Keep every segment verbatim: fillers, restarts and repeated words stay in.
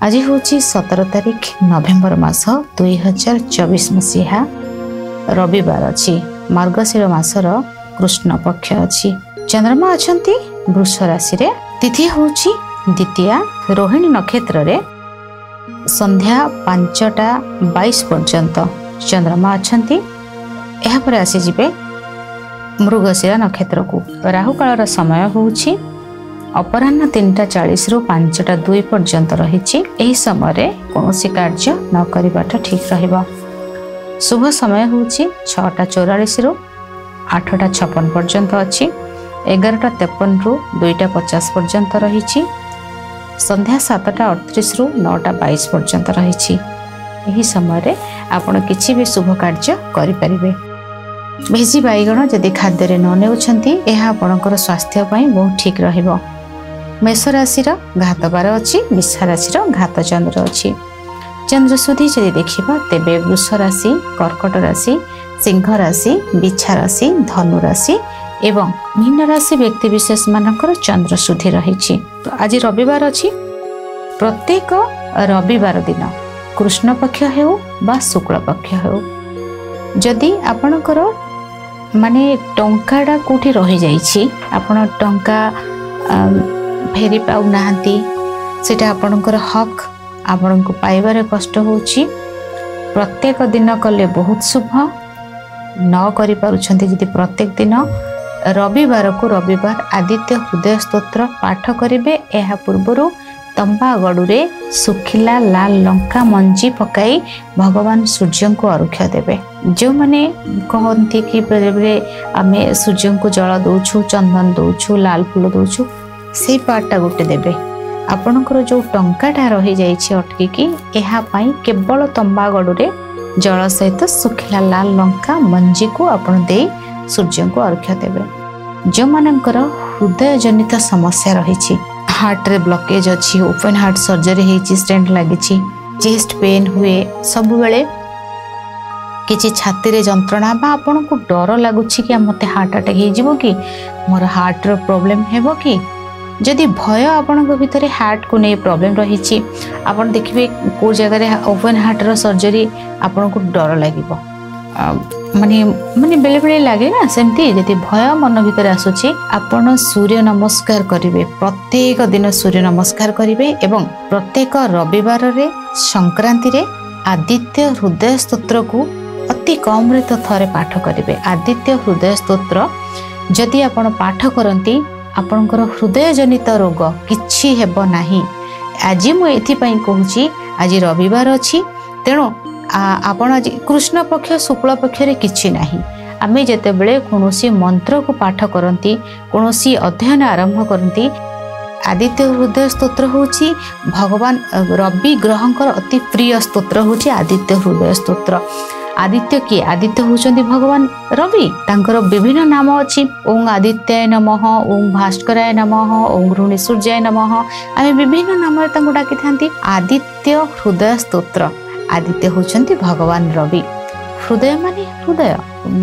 आज हूँ सतर तारिख नवेम्बर मास दुई हजार चौबीस मसीहा रविवार अच्छी मार्गशीर मासर कृष्ण पक्ष अच्छी। चंद्रमा अच्छा वृष राशि रे। तिथि हूँ द्वितीया रोहिणी नक्षत्र रे संध्या पांचटा बाईस पर्यंत चंद्रमा अच्छा। यापर आसीजे मृगशिरा नक्षत्र को। राहुकाल समय हूँ अपराह्न तीन टा चालीस रु पांचटा दुई पर्यंत रही। समय कौन कार्य न करवाटा ठीक रहिबा। शुभ समय हूँ छटा चौरालीस रु आठटा छप्पन पर्यंत अच्छी। एगारटा तेपन रु दुईटा पचास पर्यंत रही। संध्या सातटा अड़तीस रु नौटा बाईस पर्यंत रही। समय आपण किसी भी शुभ कार्य करें। भेजी बैगण जदि खाद्य न नेउछंती यह आपणकर स्वास्थ्य बहुत ठीक रहिबो। मेष राशि घात बार अच्छी। विषा राशि घात चंद्र अच्छी। चंद्र सुधी जदि देखा तेबे वृष राशि कर्कट राशि सिंह राशि बिछा राशि धनु राशि एवं मीन राशि व्यक्ति विशेष मानकर चंद्र सुधी रही। तो आज रविवार अच्छी। प्रत्येक रविवार दिन कृष्ण पक्ष हेउ बा शुक्ल पक्ष हेउ जदि आपणकर माने टंकाटा कोठी रही जाइछि आपण टंका फेरी पाउ नाहंती सेटा आपणकर हक आपण को पाइबार कष्ट होछि। प्रत्येक दिन कले बहुत शुभ न करि पारुछंती जदि प्रत्येक दिन रविवार को रविवार आदित्य हृदय स्तोत्र पाठ करिवे। एहा पूर्वरु तंबा गड़ुरे सुखिला लाल लंका मंजी पकाई भगवान सूर्य को अरुक्षा देवे। जो माने कहती कि बेले बेले आमे सूर्य को जल दौछु चंदन दौछु लाल फूल दौछु से पार्टा गोटे देवे। आपणकर जो टंकाटा रही जाइछि अटकी एहा पाई केवल तंबा गड़ुरे जल सहित सुखिला लाल लंका मंजी को आपण दे सूर्य को अरुक्षा देवे। जो मानकर हृदय जनित समस्या रही हार्ट रे ब्लॉकेज अच्छी ओपन हार्ट सर्जरी होती स्टेंट लगी चेस्ट पेन हुए सब बेले किसी छाती रे जंत्रणा बा आपन को डर लगुच कि मते हार्ट अटैक हो कि मोर हार्ट रो प्रॉब्लम हेबो कि जदि भय आपण भितर हार्ट को नहीं प्रॉब्लम रही आपन देखिए को जगह ओपन हार्ट रो सर्जरी आपन को डर लगिबो माने माने बेले बेले लगे ना सेमती जदि भय मन भीतर आसुची आपण सूर्य नमस्कार करिवे। प्रत्येक दिन सूर्य नमस्कार करिवे एवं प्रत्येक रविवार रे संक्रांति रे आदित्य हृदय स्तोत्र को अति कम रे तो थरे पाठ करिवे। आदित्य हृदय स्तोत्र जदि आपण पाठ करंती आपणकर हृदय जनित रोग किछि हेबो नाही। आज मु एथि पई कहूची आज रविवार अछि तेणु आपण आज कृष्ण पक्ष शुक्ल पक्ष रे किछि नाही। आमे जेते बेले कोनोसी मंत्र को पाठ करंती कोनोसी अध्ययन आरंभ करंती आदित्य हृदय स्तोत्र होची भगवान रवि ग्रहंकर अति प्रिय स्तोत्र होची आदित्य हृदय स्तोत्र। आदित्य किए आदित्य होचंदी भगवान रवि तांकर विभिन्न नाम अछि। ओं आदित्याय नमः ओं भास्कराय नमः ओं ऋणी सूर्याय नमः आमे विभिन्न नाम रे तांको डाकी थांती। आदित्य हृदय स्तोत्र आदित्य होचंती भगवान रवि। हृदय माने हृदय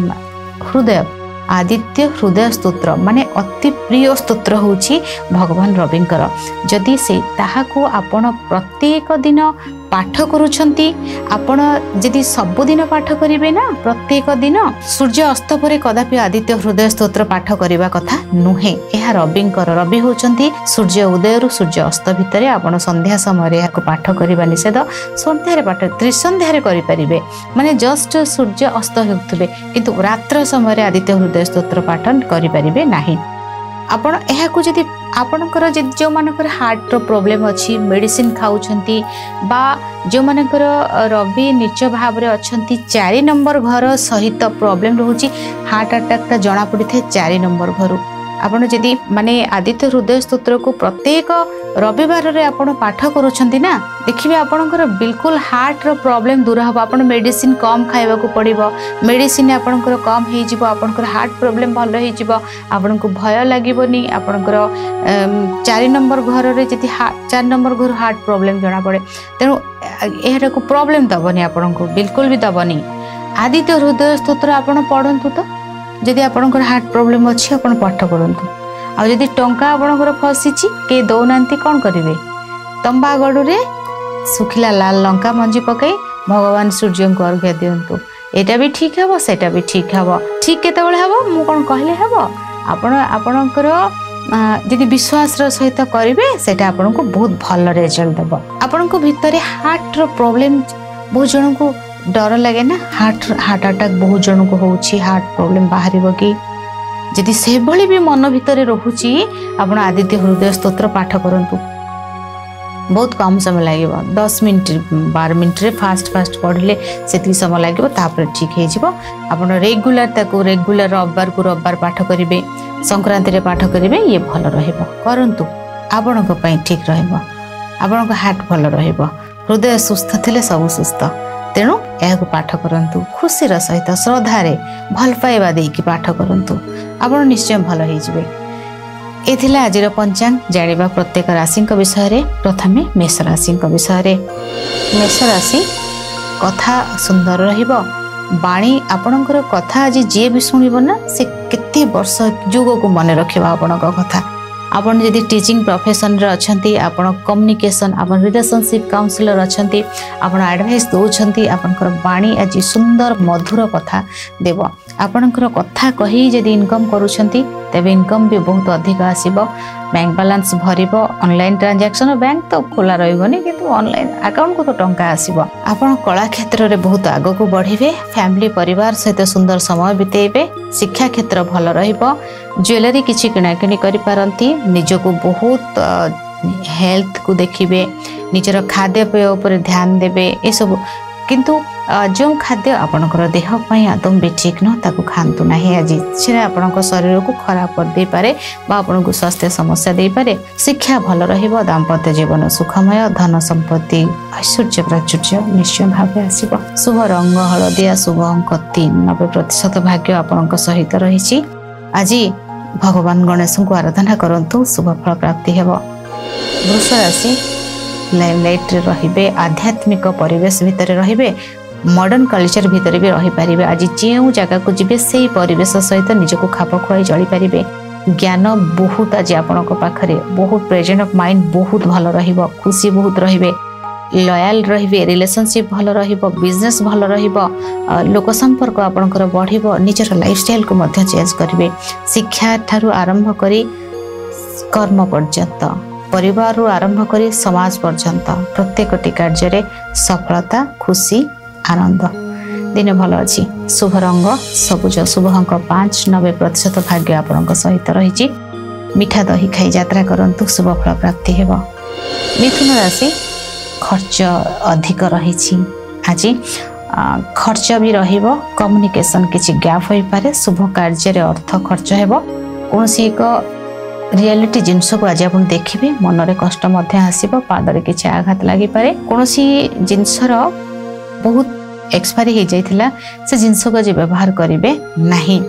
हृदय आदित्य हृदय स्तोत्र माने अति प्रिय स्तोत्र होची भगवान रविंकर। जदि से ताहाको आपण प्रत्येक दिन पाठ करूछंती आपण जदि सबुदिन पाठ करिवे ना प्रत्येक दिन सूर्य अस्त परे कदापि आदित्य हृदय स्तोत्र पाठ करिवा कथा नुहे। यह रविंकर रवि होचंती सूर्य उदय रु सूर्य अस्त भितर आपण संध्या समय रे याको पाठ करिवा निषेध। संध्या रे पाठ त्रिसंध्या रे करि परिबे माने जस्ट सूर्य अस्त हेउथबे किंतु रात्र समय रे आदित्य हृदय स्तोत्र पाठ करि परिबे नाही। आपण एहाकु जदि आपणकर जो मानकर हार्ट रो प्रॉब्लम अच्छी मेडिसिन खाउछंती बा जो मानकर रवि नीच भाव रे अछंती चारि नंबर घर सहित प्रॉब्लम रहउची हार्ट अटैक ता जना पड़ी थे चारि नंबर घर आपण जदि माने आदित्य हृदय स्तोत्र को प्रत्येक रविवार रे आपण पाठ करूछंती ना देखिबे आपणकर बिल्कुल हार्ट रो प्रॉब्लम दूर हबो। आपण मेडिसिन कम खाइबा को पड़िबो मेडिसिन आपणकर कम हेइ जिवो आपणकर हार्ट प्रॉब्लम भलो हेइ जिवो आपण को भय लागिबोनी। आपणकर चारि नंबर घर रे जदि चार नंबर घर हार्ट प्रॉब्लम जना पड़े तेणु एहरा को प्रॉब्लम दबनी आपण को बिल्कुल भी दबनी। आदित्य हृदय स्तोत्र आपण पढ़ंतु तो जदि आपणकर हार्ट प्रॉब्लम अच्छी आपण पाठ करंतु आ जदि टंका आपणकर फसीची के दौनांती कौन करिवे तंबा गड़ुरे सुखिला लाल लंका मंजी पकई भगवान सूर्य को अर्घ्य दिंतु एटा भी ठीक हे सेटा भी ठीक हे ठीक केत हम मु कौन कहले हे आपण आपणकर जदि विश्वास सहित करेंगे सेटा आपन को बहुत भल रिजल्ट देव आपण को भितर हार्ट रो प्रॉब्लम बहुत जन को डर लगे ना हार्ट हार्ट अटैक बहुत जन को होची हार्ट प्रॉब्लम बाहर कि जदि से भली भी मन भितर रोची आपण आदित्य हृदय स्तोत्र पाठ करंतु बहुत कम समय लगे दस मिनट बारह मिनट रे फास्ट फास्ट पढ़ले से समय लगे तापर ठीक हो आप रेगुलर ताको रेगुलर रविवार को रविवार पाठ करेंगे संक्रांति रे पाठ करेंगे ये भल रु आपण ठीक आपण हार्ट भल हृदय सुस्थ थे सब सुस्थ तेणु यह पाठ करंतु खुशी सहित श्रद्धारे भल पाइबा देकी पाठ करंतु आपण निश्चय भल हो एथिला आज पंचांग जानिबा प्रत्येक राशि विषय रे प्रथमे मेष राशि विषय मेष राशि कथा सुंदर रहिबो बाणी आपणकर कथा आज जे भी सुनिबो ना से केते वर्ष जुग को मन रखिबा आपणक कथा आपण जदि टीचिंग प्रोफेशन रे अछंती आपण कम्युनिकेशन आपण रिलेशनशिप काउंसलर अछंती आपण एडवाइस दोछंती आपणकर बाणी आज सुंदर मधुर कथा देव आपणकर कथा कही जदि इनकम करूछंती तेबे इनकम भी बहुत अधिक आसीबो बैंक बैलेंस भरिबो ऑनलाइन ट्रांजैक्शन बैंक तो खोला रहिबोनी किंतु ऑनलाइन अकाउंट को तो टंका आसीबो आपण कला क्षेत्र रे बहुत आगो को बढ़िबे फैमिली परिवार सहित सुंदर समय बितेबे शिक्षा क्षेत्र भल रहिबो ज्वेलरी किछि किना किनी करि पारंती निजको बहुत हेल्थ को देखिबे निजर खाद्य पेय उपर ध्यान देबे ए सब किंतु जो खाद्य आपणकर देह पई आदम भी ठीक न ताकू खांतु नाही आज से आपणक शरीर को खराब कर दे पारे बा आपणको स्वास्थ्य समस्या दे पारे शिक्षा भल रहिबो दाम्पत्य जीवन सुखमय धन संपत्ति ऐश्वर्य प्राचुर्य निश्चय भाव आसीबो शुभ रंग हलदिया शुभ अंक तीन नब्बे प्रतिशत भाग्य आपणक सहित रहिछि आज भगवान गणेश को आराधना करंतु शुभ फल प्राप्ति हेबो वृष राशि लाइमलाइट रे रहिबे आध्यात्मिक परिवेश भितर रहिबे मॉडर्न कल्चर भितर भी रही पारिबे आज जो जगह को जीवे से परिवेश सहित निजको खाप खुआई चली पारिबे ज्ञान बहुत आज आपनक पाखरे बहुत प्रेजेंट ऑफ माइंड बहुत भल रहिबो खुशी बहुत रहिबे लॉयल रहिबे रिलेशनशिप भल रहिबो बिजनेस भल रहिबो लोक संपर्क आपनकर बढ़िबो निजर लाइफस्टाइल को मध्य चेंज करिवे शिक्षा ठारू आरंभ करी कर्म पर्यंत परिवार आरंभ करी समाज पर्यंत प्रत्येक टी कार्य रे सफलता खुशी आनंद दिन भल अच्छी शुभ रंग सबुज शुभ अंक पांच नब्बे प्रतिशत भाग्य आपणक सहित रही मिठा दही खाई यात्रा करंतु शुभ फल प्राप्ति हेब मिथुन राशि खर्च अधिक रही आज खर्च भी रहिबो कम्युनिकेशन किछि गैप होई पारे शुभ कार्य रे अर्थ खर्च हेबो कोनसी एक रियलिटी जिनस को आज आप देखिए मन रे कष्ट मध्य आसीबो पादरे किछि आघात लागि पारे कोनसी जिनसर बहुत एक्सपायरी हो जाइथिला से जिनस को जे व्यवहार करिवे नाही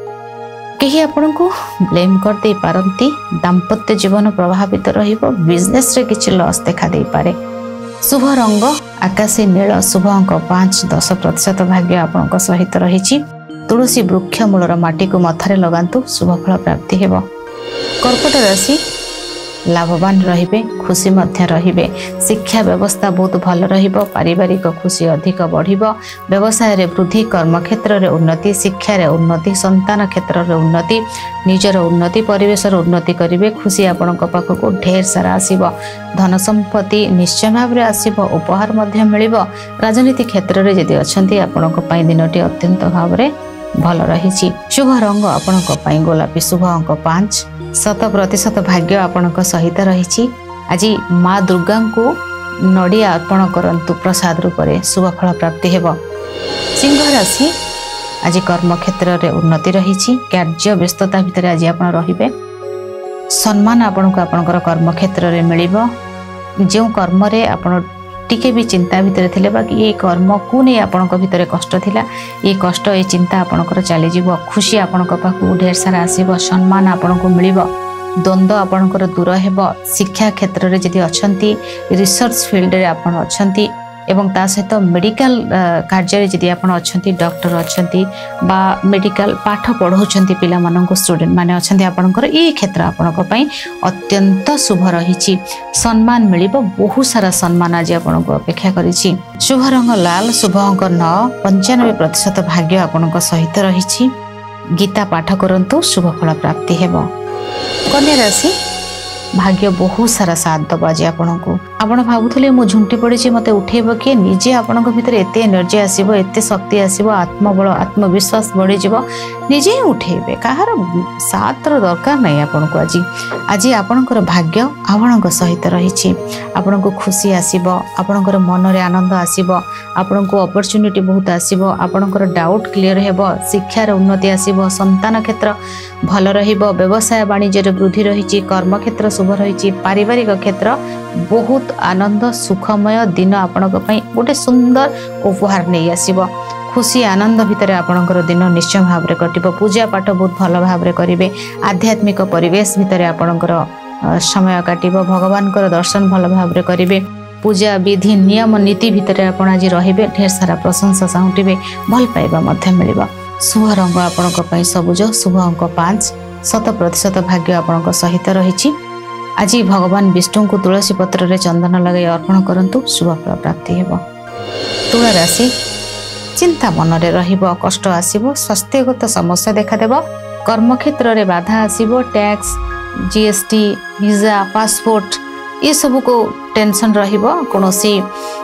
कहीं आपण को ब्लेम कर दे पारंती दाम्पत्य जीवन प्रभावित रहिबो बिजनेस रे किछि लॉस देखा दे पारे शुभ रंग आकाशी नील शुभ अंक पांच दस प्रतिशत भाग्य आपणक सहित रही तुलसी वृक्ष मूलर माटी को मथारे लगांतु शुभ फल प्राप्ति हेबो कर्कट राशि लाभवान रहिबे खुशी मध्य रहिबे शिक्षा व्यवस्था बहुत भल रहिबो पारिवारिक खुशी अधिक बढ़िबो व्यवसाय रे वृद्धि कर्म क्षेत्र रे उन्नति शिक्षा रे उन्नति संतान क्षेत्र रे उन्नति निजर उन्नति परिवेश रे उन्नति करिवे खुशी आपनक पाख को ढेर सारा आसीबो धन संपत्ति निश्चय भाव रे आसीबो उपहार मध्य मिलिबो राजनीति क्षेत्र रे जदि अछंती आपनक पई दिनटी अत्यंत भाव रे भल रहिछि शुभ रंग आपनक पई गोलापी शुभ अंक पांच शत प्रतिशत भाग्य आपणक सहित रही आज माँ दुर्गा को नड़िया अर्पण करंतु प्रसाद रूप में शुभ फल प्राप्ति हेब सिंह राशि आज कर्म क्षेत्र रे उन्नति रही कार्य व्यस्तता भितर आज आप रे सम्मान आपन को आपणकर कर्म क्षेत्र रे मिलिबो जो कर्म रे आपण टिके भी चिंता भितर थिले बाकी ये कर्म को नहीं आपणक भितर कष्ट थिला ये कष्ट ये चिंता आपणकर चली जीवो खुशी आपणक पाखु ढेर सारा आसीबो सम्मान आपणको मिलिबो द्वंद्व आपणकर दूर हेबो शिक्षा क्षेत्र रे जदि अछंती रिसर्च फील्ड रे आपण अछंती एवं ता सहित मेडिकल कार्य जदि आपण अछंती डॉक्टर अछंती बा मेडिकल पाठ पढ़ाउछंती पिला माननको स्टूडेंट माने अछंती आपनकर ई क्षेत्र आपनको पई अत्यंत शुभ रहिछि सम्मान मिलिबो बहुत सारा सम्मान आज आपनको अपेक्षा करिछि शुभ रंग लाल शुभ अंक नौ पंचानबे प्रतिशत भाग्य आपनको सहित रहिछि गीता पाठ करंतु शुभ फल प्राप्ति हेबो कन्या राशि भाग्य बहुत सारा साथ दब आज आपण को आपण भावुले मु झुंटी पड़ी मत उठेब किए निजे आपण भीतर एत एनर्जी आसब एत शक्ति आसब आत्मबल आत्मविश्वास बढ़ी निजे ही उठेबे कहार साथ दरकार नहीं आपण को आज आज आपणकर भाग्य आपण सहित रही आपण को खुशी आसब आपणकर मन में आनंद आसब आपण को अपॉर्चुनिटी बहुत आसब आपणकर डाउट क्लियर हेब शिक्षार उन्नति आसब संतान क्षेत्र भल रहिबो व्यवसाय वाणिज्य वृद्धि रही कर्म क्षेत्र शुभ रही पारिवारिक क्षेत्र बहुत आनंद सुखमय दिन आपण गोटे सुंदर उपहार नहीं आसब खुशी आनंद भितर आपणकर दिन निश्चय भाव में कटिबो पूजा पाठ बहुत भल भाव में करेंगे आध्यात्मिक परिवेश भितर आपणकर समय काटिबो भगवान दर्शन भल भाव में करेंगे पूजा विधि नियम नीति भितर आपण आज रहिबे ढेर सारा प्रशंसा साउंटिबे भल पाइबा मध्य मिलिबो शुभ रंग आपण सबुज शुभ अंक पांच शत प्रतिशत भाग्य आपण सहित रही आज भगवान विष्णु को तुलसी पत्र रे चंदन लगे अर्पण करंतु शुभ फल प्राप्ति हेबो तुला राशि चिंता मन रे रहिबो कष्ट आसीबो स्वास्थ्यगत समस्या देखा देबो कर्म क्षेत्र रे बाधा आसीबो टैक्स जीएसटी वीजा पासपोर्ट ये सब को टेंशन रहिबो कोनोसी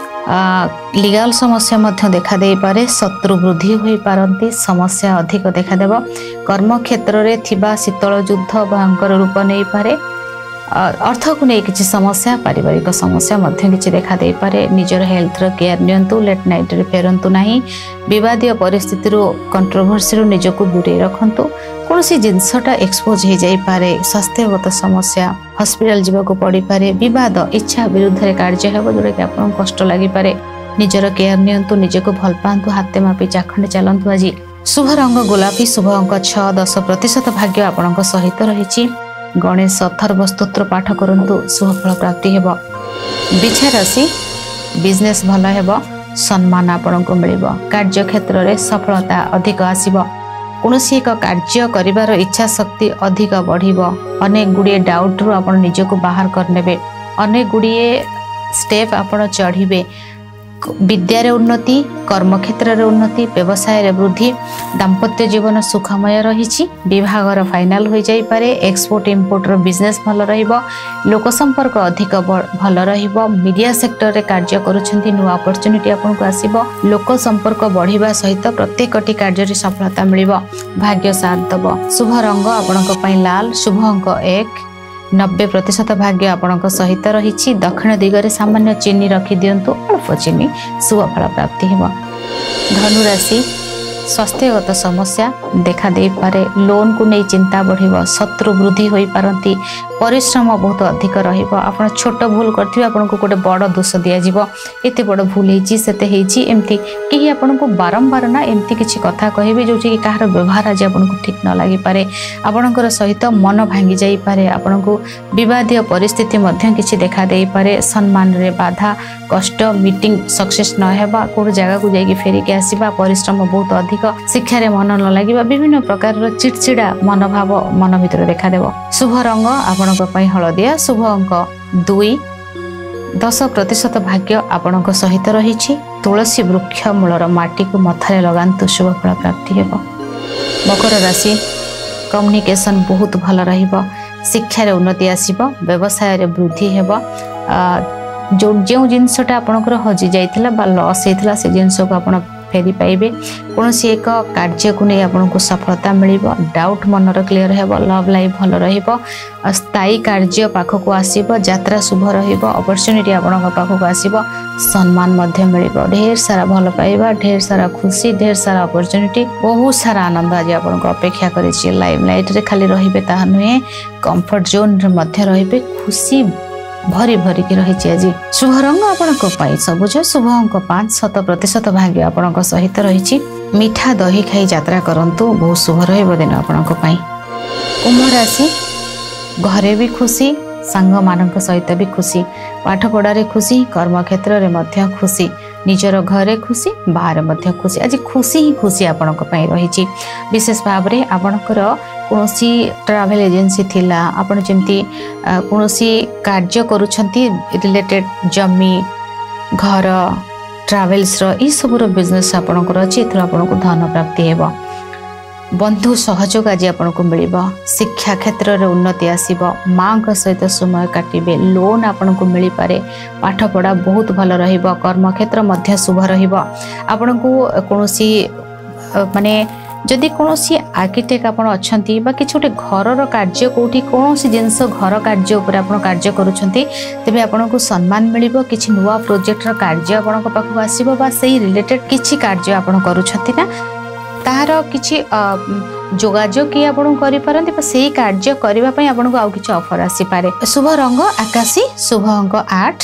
लीगल समस्या मध्य देखा दे पारे शत्रु वृद्धि होई पारंती समस्या अधिक देखा देबो कर्म क्षेत्र रे थिबा शीतल युद्ध भयंकर रूप नहीं पारे अर्थ को नहीं किसी समस्या पारिवारिक समस्या मध्य किसी देखा दे पारे निजर हेल्थ रो केयर नियंतु लेट नाइट रे फेरंतु नाही विवादीय परिस्थिति रो कंट्रोवर्सी रो निजको दूरे रखंतु कोनोसी जिनसटा एक्सपोज हो जाई पारे स्वास्थ्यगत समस्या हॉस्पिटल जीवाको पड़ी पारे विवाद इच्छा विरुद्ध रे कार्य हेबो जोडे कि आपन कष्ट लागि पारे निजर केयर नियंतु निजको भल पांतु हाथे मापी चाखंडे चलंतु आज शुभ रंग गोलापी शुभ अंक छह दस प्रतिशत भाग्य आपनक सहित रहिछि गणेश अथर्व स्तोत्र पाठ करंतु शुभ फल प्राप्ति हेबो बिछा राशि बिजनेस भल हेबो सम्मान आपनक मिलिबो कार्य क्षेत्र रे सफलता अधिक आसीबो कौनसी एक कार्य करिवार इच्छा शक्ति अधिक बढ़िबो अनेक गुड़िए डाउट रु आपण निजको बाहर करनेबे अनेक गुड़िए स्टेप आपण चढ़िबे विद्यारे उन्नति कर्म क्षेत्र रे उन्नति व्यवसाय रे वृद्धि दाम्पत्य जीवन सुखमय रही विभागर फाइनाल हो जाई पारे एक्सपोर्ट इंपोर्ट रो बिजनेस भल रहिबो लोक संपर्क अधिक भल रहिबो मीडिया सेक्टर रे कार्य करूछंती नुवा अपॉर्चुनिटी आपन को आसीबो लोक संपर्क बढ़िबा सहित प्रत्येकटी कार्य रे सफलता मिलिबो भाग्य साथ दबो शुभ रंग आपनक पई लाल शुभ अंक एक नब्बे प्रतिशत भाग्य आपणक सहित रही दक्षिण दिगरे सामान्य चीनी रखी दिंतु अल्प चीनी शुभ फल प्राप्ति हेबो धनु राशि स्वास्थ्यगत समस्या देखा दे पारे लोन को नहीं चिंता बढ़िबो शत्रु वृद्धि होई पारंती परिश्रम बहुत अधिक रहिबो आपण छोट भूल करथिबे आपण को गोटे बड़ दोष दिया जिवो एते बड़ भूल हेची सेते हेची एमती केही आपण को बारंबार ना एमती किछि कथा कहिबे जोठी कि काहर व्यवहार आज आपण को ठीक न लागि पारे आपणकर सहित मन भांगी जाई पारे आपण को विवादीय परिस्थिति मध्य किछि देखा देई पारे सम्मान रे बाधा कष्ट मीटिंग सक्सेस न हेबा कोड जगह को जाई फेरी के आसीबा परिश्रम बहुत अधिक शिक्षा रे मन न लागिबा विभिन्न प्रकार चिड़चिड़ा मनोभाव मन भितर देखा देबो शुभ रंग आपणक पई हळदिया शुभ अंक दुई दस प्रतिशत भाग्य आपणक सहित रही तुलसी वृक्ष मूलर माटी को मथारे लगांतु शुभ फल प्राप्ति हेबो मकर राशि कम्युनिकेशन बहुत भल रहिबो शिक्षा रे उन्नति आसीबो व्यवसाय रे वृद्धि हेबो जो जो जिनसटा आपणकर हजि जाइथिला बा लॉस हेथिला से जिनस को आपण फेरी पाइबे कौनसी एक कार्य को नहीं आपको सफलता मिलिबो डाउट मनर क्लियर हेबो लव लाइफ भल रहिबो स्थायी कार्य पाखक आसीबो यात्रा शुभ रहिबो अपॉर्चुनिटी आपन पाखक आसीबो सम्मान मध्य मिलिबो ढेर सारा भल पाइबा ढेर सारा खुशी ढेर सारा अपॉर्चुनिटी बहुत सारा आनंद आज आपन अपेक्षा करिछि लाइफ लाइट रे खाली रहिबे ता नुहे कंफर्ट जोन रे मध्य रहिबे खुशी भरी भरी की रही आज शुभ रंग आपण सबुज शुभ अंक पांच शत प्रतिशत भाग्य आपण सहित रही मीठा दही खाई यात्रा करंतु बहुत शुभ रहिबो दिन आपण कुंभ राशि घरे भी खुशी सांग मानक सहित भी खुशी पाठ पढ़ारे खुशी कर्म क्षेत्र रे मध्य खुशी निजर घरे खुशी बाहर मध्य खुशी आज खुशी ही खुशी आपण रही विशेष भाव में आपणकर कौन ट्रैवल एजेंसी थिला आपण जमती कौन कार्य करुछंती रिलेटेड जमी घर ट्रावेल्स रो सबूर बिजनेस आपणकर अच्छी एथर आपको धन प्राप्ति हेबो बंधु सहयोग आज आपको मिल शिक्षा क्षेत्र में उन्नति आसब माँ सहित समय काटे लोन आपन को मिल पारे पाठ पढ़ा बहुत भल कर्म क्षेत्र मध्य शुभ रन को कौन माने जदि कौन आर्किटेक्ट आप अच्छा कि गोटे घर कार्य कौटी कौन जिनस घर कार्य उपर आप कार्य करुँचे तेज आपन को सम्मान मिल कि नुआ प्रोजेक्टर कार्य आपण पाखक आसो से रिलेटेड किसी कार्य आपड़ करुँच तार किसी जोगाजोग किए आपरती से कार्य करने आपको आउ कि ऑफर आसीपे शुभ रंग आकाशी शुभ अंक आठ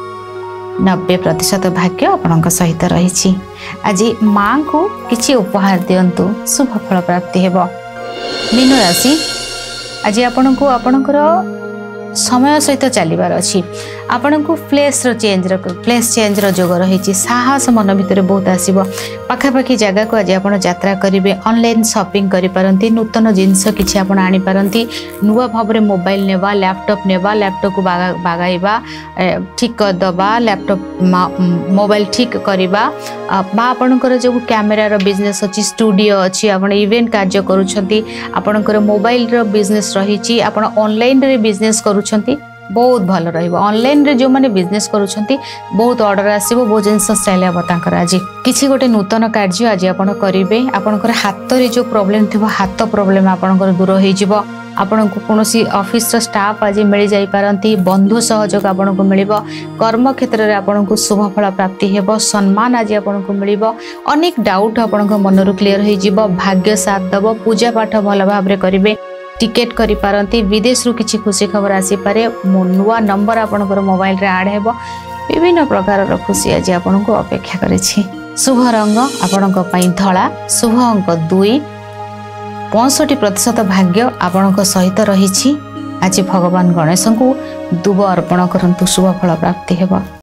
नब्बे प्रतिशत भाग्य आपण सहित रही आज माँ को किसी उपहार दिंतु शुभ फल प्राप्ति हेबो मीन राशि आज आपण को आपणकर समय सहित चलबार अच्छी आपण को प्लेस चेंज प्लेस चेंज जोग रही साहस मन भितर बहुत आसो पाखापाखि जगह को आज आप यात्रा करेंगे ऑनलाइन शॉपिंग करें नूतन जिनस कि आनीपारती नुआ भाव में मोबाइल नेवा लैपटॉप नेवा लैपटॉप को बागाइबा ठीक करदबा लैपटॉप मोबाइल ठीक करवा आपणकर जो कैमेरार बिजनेस अच्छी स्टूडियो अच्छी आप इवेंट कार्य करुँचर मोबाइल बिजनेस रही आप ऑनलाइन रे बिजनेस करुँच बहुत भल ऑनलाइन रे जो माने बिजनेस करुँच बहुत ऑर्डर आसो बहुत जिन सेल हम आज किसी गोटे नूतन कार्य आज आप करेंगे आपंकर हाथ रे जो प्रॉब्लम थी हाथ प्रॉब्लम आपंकर दूर हो आपण को कौन ऑफिस स्टाफ आज मिल जापारती बंधु सहयोग आपन को मिल कर्म क्षेत्र में आपन को शुभ फल प्राप्ति हेब सम्मान आज आपन को मिल अनेक डाउट आपण मन क्लीयर हो भाग्य साथ दब पूजा पाठ भल भाव में करेंगे टिकेट करि पारंती विदेश रु किछि खुशी खबर आसी पारे नुआ नंबर आपनकर मोबाइल रे ऐड हेबो विभिन्न प्रकार खुशी आज आपन को अपेक्षा करिछि शुभ रंग आपनक पई धला शुभ अंक दुई पैंसठ प्रतिशत भाग्य आपनक सहित रही आज भगवान गणेश को दुब अर्पण करंतु शुभ फल प्राप्ति हेबो।